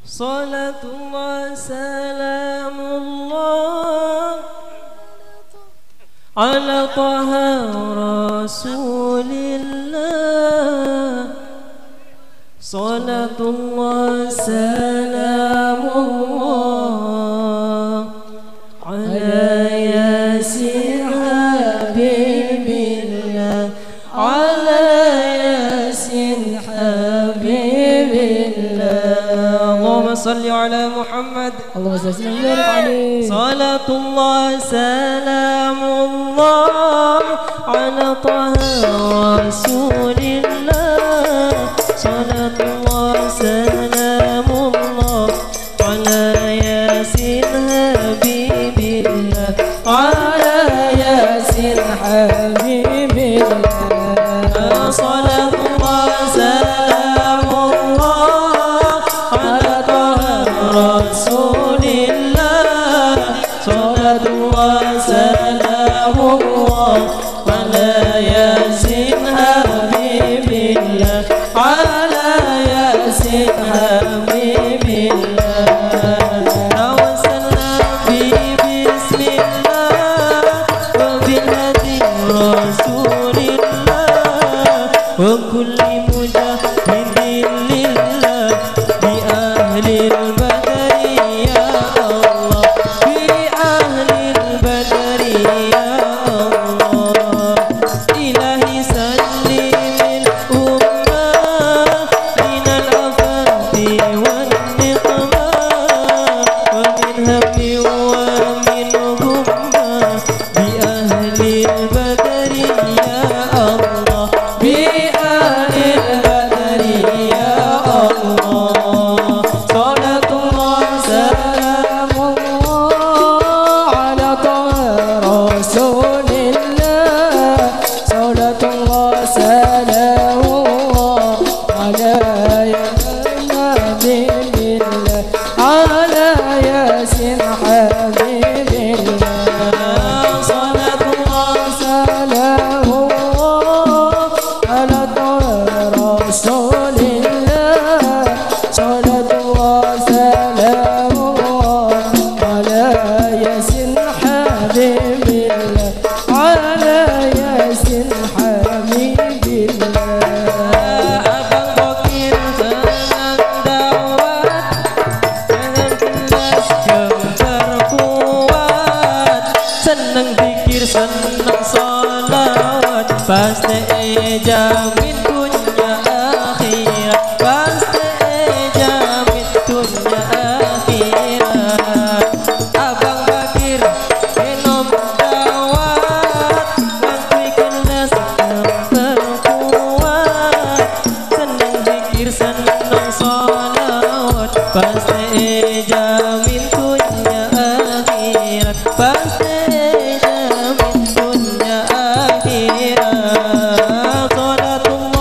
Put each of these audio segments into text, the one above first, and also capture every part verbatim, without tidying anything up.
Salatullah salamullah ala taha rasulillah. Salatullah salamullah ala yasin habibillah, ala yasin habibillah. Allahumma salli ala Muhammad. Allahumma salli alaihi. Salatullah salamullah ala taha rasulillah. Salatullah salamullah ala yasin habibillah, ala yasin habibillah. Salatullah salamullah ala taha rasulillah. Salatullah salamullah ala yasin habibillah, ala yasin habibillah. Tawassalna bi bismillah wa bil hadi rasulillah wa kulli mujahidin lillah bi ahli al-badri ya Allah, bi ahli al-badri ya Allah. Ilahi sallimil ummah minal afati wan niqmah wa min hammi wa min humma bi ahli al-badri ya Allah, bi ahli al-badri ya Allah. Salatullah salamullah ala taha rasulillah. Salatullah salamullah ala yasin habibillah, ala yasin habibillah. Salatullah salamullah ala taha rasulillah. Salatullah salamullah ala yasin habibillah, ala yasin habibillah. Abang Bokir senang dawat dengan kelas yang terkuat, senang zikir senang salawat, pasti jamin dunia akhirat, pasti jamin dunia akhirat. Abang Bakir minum dawat, ngantri kelas yang terkuat, senang zikir senang salawat, pasti jamin dunia akhirat, pasti jamin dunia akhirat. Salatullah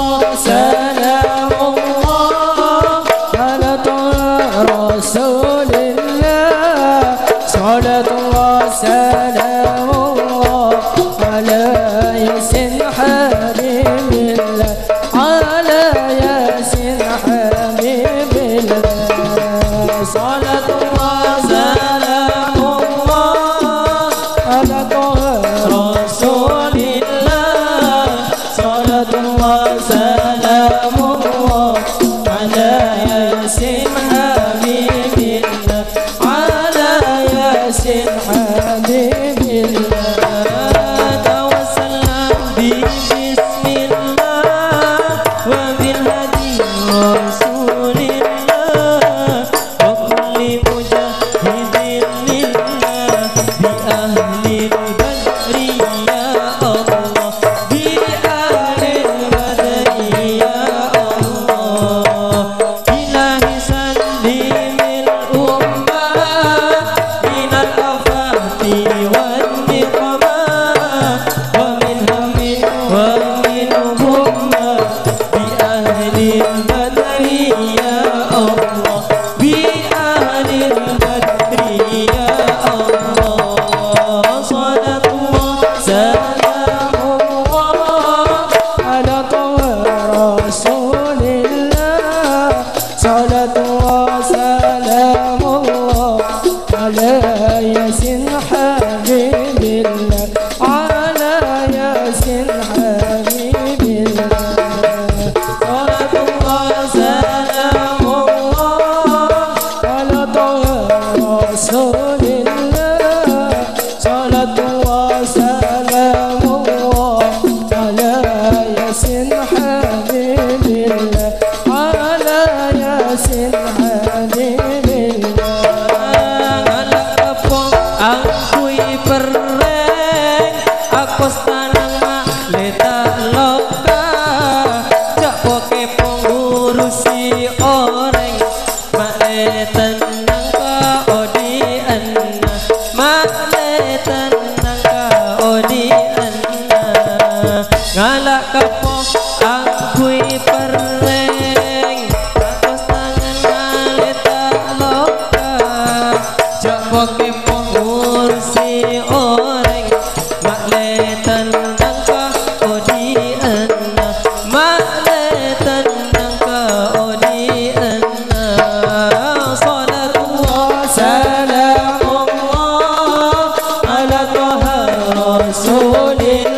kapus tanang mak leta loka jak poke pengurusi orang mak tenang ka odi anna mak tenang ka odi anna ngalak kapok akui pereng kapus tangan mak leta loka jak poke pengurusi orang mak tenang ka odi anna mak tenang ka odi anna salatullah salamullah ala taha rasulillah